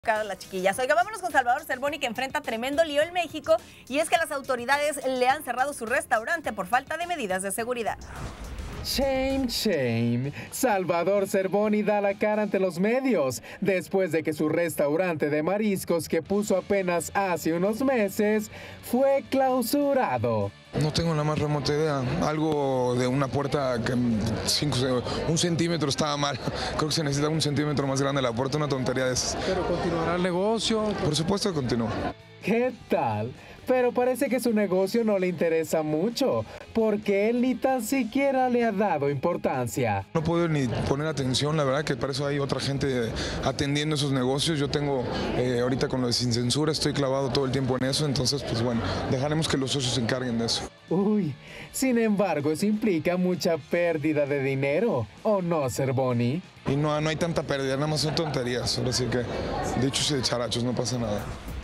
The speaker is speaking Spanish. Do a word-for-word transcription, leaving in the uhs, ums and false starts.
Las chiquillas. Oiga, vámonos con Salvador Cervoni, que enfrenta tremendo lío en México, y es que las autoridades le han cerrado su restaurante por falta de medidas de seguridad. Shame, shame. Salvador Cervoni da la cara ante los medios después de que su restaurante de mariscos, que puso apenas hace unos meses, fue clausurado. No tengo la más remota idea. Algo de una puerta que cinco, un centímetro estaba mal. Creo que se necesita un centímetro más grande la puerta, una tontería de esas. ¿Pero continuará el negocio? Por supuesto que continúa. ¿Qué tal? Pero parece que su negocio no le interesa mucho, porque él ni tan siquiera le ha dado importancia. No puedo ni poner atención, la verdad que para eso hay otra gente atendiendo esos negocios. Yo tengo, eh, ahorita con lo de Sin Censura, estoy clavado todo el tiempo en eso, entonces pues bueno, dejaremos que los socios se encarguen de eso. Uy, sin embargo, eso implica mucha pérdida de dinero, ¿o no, Cervoni? Y no, no hay tanta pérdida, nada más son tonterías, ahora sí que dichos y de charachos, no pasa nada.